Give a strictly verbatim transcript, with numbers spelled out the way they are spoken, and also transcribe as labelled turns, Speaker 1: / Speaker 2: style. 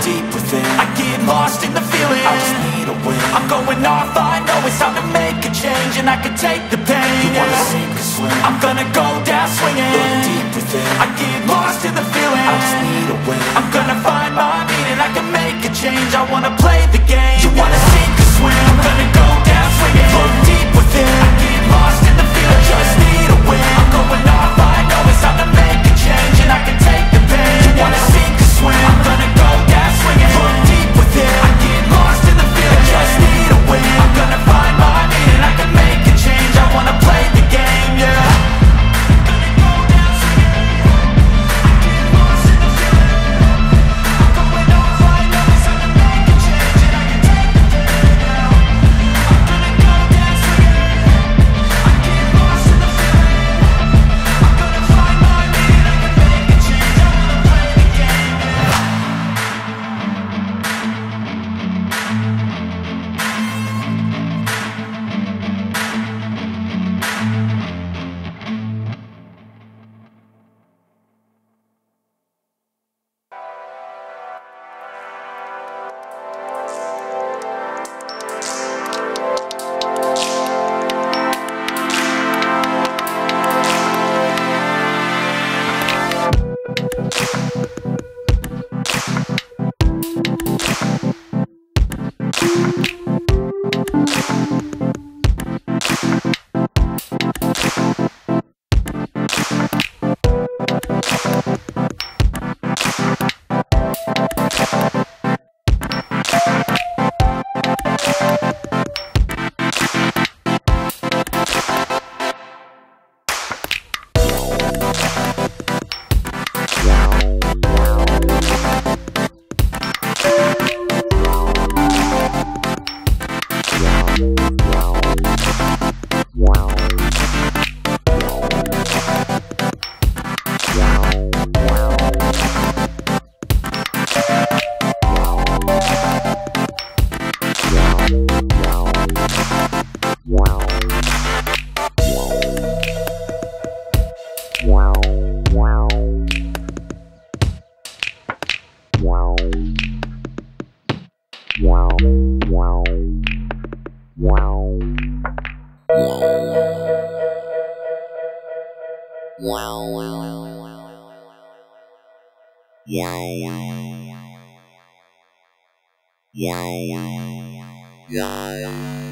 Speaker 1: deep within, I get lost in the feeling, I just need a win. I'm going off, I know it's time to make a change, and I can take the pain. You wanna yeah. sink or swim, I'm gonna go down swinging. Look deep within, I get lost in the feeling, I just need a win. I'm gonna find my meaning, I can make a change. I wanna play the game. You wanna sink or swim, I'm gonna go down swinging. Look deep within, I get lost in the feeling, I just need a win. I'm going off, I know it's time to make a change, and I can take the pain. You wanna sink or swim, I'm gonna go down swinging. Look deep within, I get lost in the feeling, I just need a win. I'm gonna find my meaning, I can make a change. I wanna play the game, yeah.
Speaker 2: Yeah.